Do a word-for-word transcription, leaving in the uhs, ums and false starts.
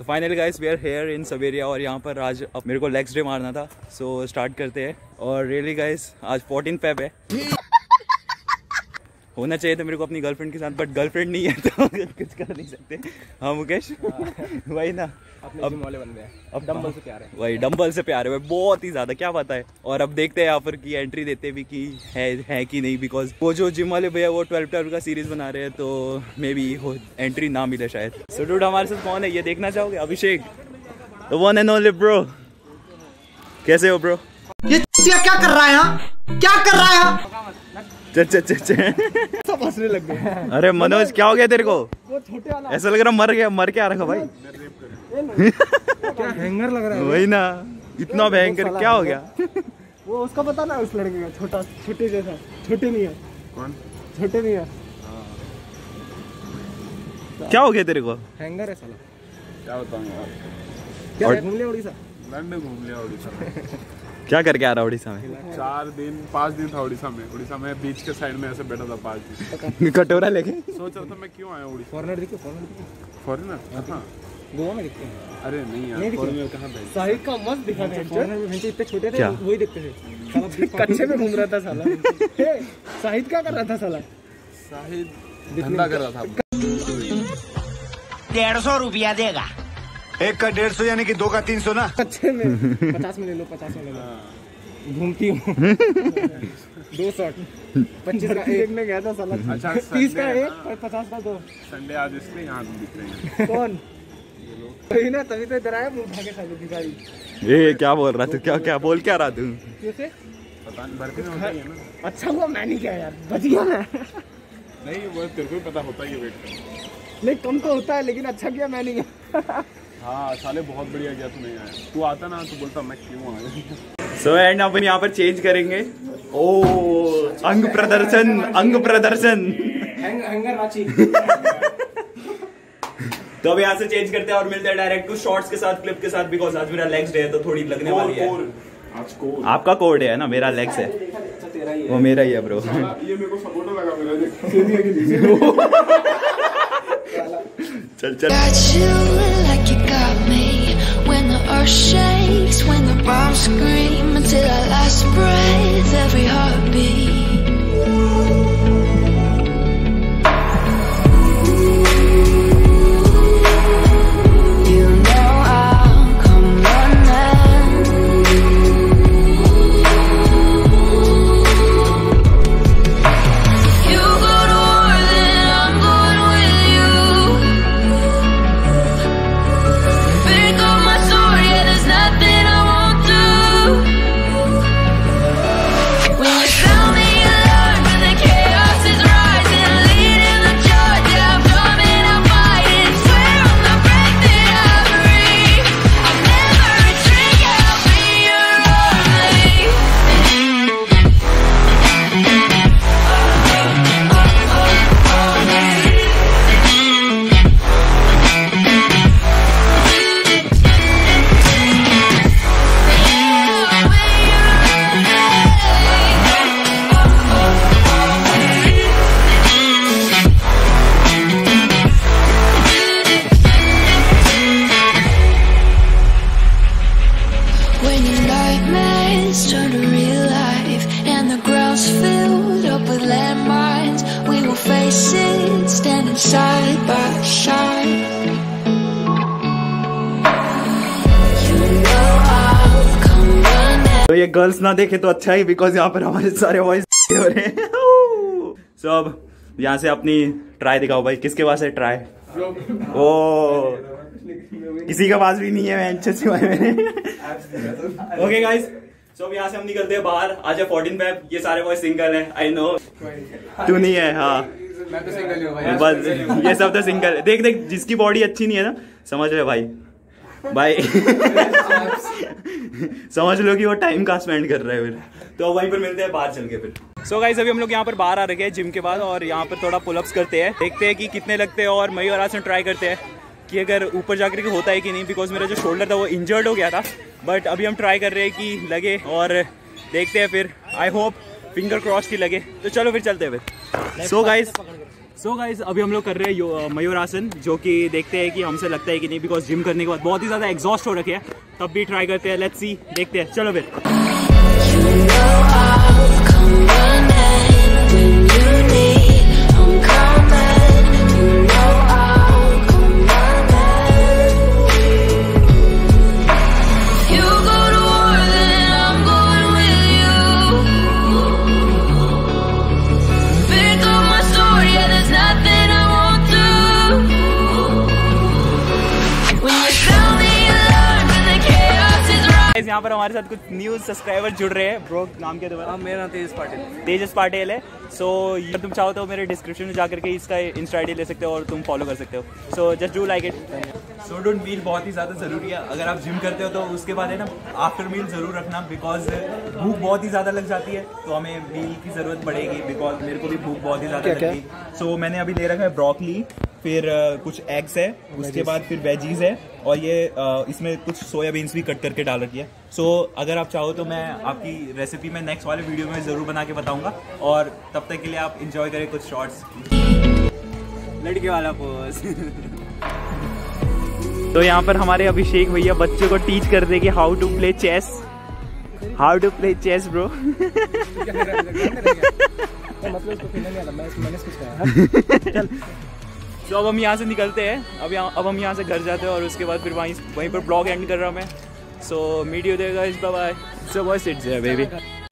Finally guys we are here in सवेरिया और यहाँ पर आज अब मेरे को लेग्स डे मारना था, सो स्टार्ट करते हैं। और रियली गाइस आज फोर्टीन फेब है। होना चाहिए था मेरे को अपनी गर्लफ्रेंड के साथ, बट गर्लफ्रेंड नहीं है तो कुछ कर नहीं सकते। हाँ मुकेश वही ना, अब वाले बन गए, अब डंबल से प्यार है। वही डंबल से प्यार है बहुत ही ज्यादा, क्या पता है। और अब देखते हैं यहाँ पर की एंट्री देते भी कि है है कि नहीं, बिकॉज वो जो जिम वाले भैया वो ट्वेल्व ट्वेल्व का सीरीज बना रहे हैं, तो मे बी हो एंट्री ना मिले शायद। सो डूड हमारे साथ कौन है ये देखना चाहोगे? Abhishek, the one and only bro. कैसे हो ब्रो? ये क्या कर रहा है यहाँ? क्या कर रहा है यहाँ? सब हंसने लग गए। अरे मनोज क्या हो गया तेरे को? वो छोटे वाला ऐसा लग रहा मर गया, मर के आ रखा भाई। क्या हैंगर लग रहा है वही ना, इतना भयंकर क्या हो गया? वो उसका पता ना, उस लड़के का छोटा छोटे जैसा। छोटे नहीं है। कौन छोटे नहीं है? क्या हो गया तेरे को? हैंगर है साला। क्या बताऊं यार, क्या घूम लिया उड़ीसा? लंडन घूम लिया उड़ीसा। क्या करके आ रहा उड़ीसा में? चार दिन पाँच दिन था उड़ीसा में। उड़ीसा में बीच के साइड में ऐसे बैठा था पाँच दिन। कटोरा लेके सोच रहा था मैं क्यों आया उड़ीसा। फॉरेनर दिखे? फॉरेनर दिखे? फॉरेनर? हाँ गोवा में दिखते हैं। अरे नहीं यार, फॉरेनर कहाँ पे? साहिद का मस्त दिखा था। फॉरेनर में भैंसे इतने छोटे थे, वही दिखते थे। साला कच्चे में घूम रहा था साला। साहिद क्या कर रहा था साला? साहिद धंधा कर रहा था। डेढ़ सौ रुपया देगा। एक का डेढ़ सौ यानी कि दो का तीन सौ ना। कच्चे में पचास में ले लो, पचास में ले लो। घूमती हूँ दो शॉट पच्चीस का देखने गया था साला। अच्छा तीस का एक और पचास का दो। संडे आज इसलिए यहाँ दिख रहे हैं। कौन? वही ना, तभी तो इधर आया मुँह उठा के साले दिखाई। ए क्या बोल रहा तू? क्या क्या बोल क्या रहा तू? कैसे पता नहीं, भर्ती में होता ही है ना। अच्छा हुआ मैं नहीं किया यार, बच गया मैं। नहीं वो तेरे को भी पता होता ही है, वेट कर। नहीं कम तो होता है, लेकिन अच्छा किया मैं नहीं गया। हाँ साले बहुत बढ़िया गया, तू नहीं आया। तू आता ना तो बोलता मैं क्यों आया। सो एंड अपन यहाँ पर चेंज करेंगे। ओ अंग प्रदर्शन, अंग प्रदर्शन। हैंगर रांची। तो अब यहाँ से चेंज करते हैं और मिलते हैं डायरेक्ट टू शॉर्ट्स के साथ, क्लिप के साथ, बिकॉज आज मेरा लेग्स डे है तो थोड़ी लगने वाली है। आज कोड आपका कोड है ना, मेरा लेग्स है, वो मेरा ही है ब्रो। ये मेरे को सपोर्टर लगा मेरा। चल चल। Got you like you got me when the earth shakes, when the bombs scream until our last breath, every heartbeat. You know I'll come running. You go to war, then I'm going with you. Pick up my sword, yeah, there's nothing I won't do. When you found me alone, when the chaos is rising, leading the charge, yeah, I'm coming out fighting. Swear on the breath that I breathe, I'll never retreat, yeah, I'll be your when your nightmares turn to real life and the ground's filled up with landmines, we will face it standing side by side. You know I'll come running. तो ये girls ना देखे तो अच्छा ही, because यहाँ पर हमारे सारे वॉइस हो रहे हैं। सो so, अब यहाँ से अपनी ट्राई दिखाओ भाई, किसके पास है ट्राई? ओ किसी के पास भी नहीं है। ओके गाइस, सो अब यहाँ से हम निकलते हैं बाहर। आज है फोर्टीन फेब, ये सारे बॉयज सिंगल हैं, आई नो। तू नहीं है? हाँ मैं तो सिंगल ही हूँ भाई। बस ये सब तो सिंगल। देख देख जिसकी बॉडी अच्छी नहीं है ना, समझ रहे भाई भाई समझ लो कि वो टाइम का स्पेंड कर रहा है फिर। तो वहीं पर मिलते हैं बाहर चल के फिर। सो गाइस अभी हम लोग यहाँ पर बाहर आ रखे हैं जिम के बाद, और यहाँ पर थोड़ा पुलअप्स करते हैं, देखते हैं कि कितने लगते हैं, और मई और आसन ट्राई करते हैं कि अगर ऊपर जाकर के होता है कि नहीं, बिकॉज मेरा जो शोल्डर था वो इंजर्ड हो गया था। बट अभी हम ट्राई कर रहे हैं कि लगे, और देखते हैं फिर। आई होप फिंगर क्रॉस की लगे। तो चलो फिर चलते हैं फिर। So guys so so guys अभी हम लोग कर रहे हैं यो- मयूरासन, जो कि देखते हैं कि हमसे लगता है कि नहीं, बिकॉज जिम करने के बाद बहुत ही ज़्यादा एग्जॉस्ट हो रखे हैं, तब भी ट्राई करते हैं। लेट्स सी, देखते हैं, चलो फिर। You go to war, then I'm going with you. Pick up my sword, yeah, there's nothing I won't do. When you found me alone, when the chaos is right. Guys, यहाँ पर हमारे साथ कुछ new subscriber जुड़ रहे हैं। Bro नाम क्या तुम्हारा? मेरा नाम तेजस पाटिल। तेजस पाटिल है। सो so, तुम चाहो तो मेरे डिस्क्रिप्शन में जाकर के इसका इंस्टा आई डी ले सकते हो और तुम फॉलो कर सकते हो। So just do like it. So don't meal बहुत ही ज़्यादा ज़रूरी है। अगर आप जिम करते हो तो उसके बाद है ना आफ्टर मील ज़रूर रखना, बिकॉज भूख बहुत ही ज़्यादा लग जाती है, तो हमें मील की ज़रूरत पड़ेगी। बिकॉज मेरे को भी भूख बहुत ही ज़्यादा लगती है। सो so, मैंने अभी ले रखा है ब्रोकली, फिर uh, कुछ एग्स है, उसके बाद फिर वेजीज है, और ये uh, इसमें कुछ सोयाबीन्स भी कट करके डाल रखी है। सो so, अगर आप चाहो तो मैं आपकी रेसिपी में नेक्स्ट वाले वीडियो में ज़रूर बना के बताऊंगा, और तब तक के लिए आप इंजॉय करें कुछ शॉर्ट्स। लड़के वाला पोज। तो यहाँ पर हमारे अभिषेक भैया बच्चों को टीच कर देंगे how to play chess. How to play chess bro. मतलब इसको खेलने नहीं आता, मैं मैंने कुछ कहा। तो अब हम यहाँ से निकलते हैं। अब यहाँ अब हम यहाँ से घर जाते हैं, और उसके बाद फिर वहीं वहीं पर ब्लॉग एंड कर रहा हूँ मैं। सो मीडियो देगा इस बाय। सो बस इट्स बेबी।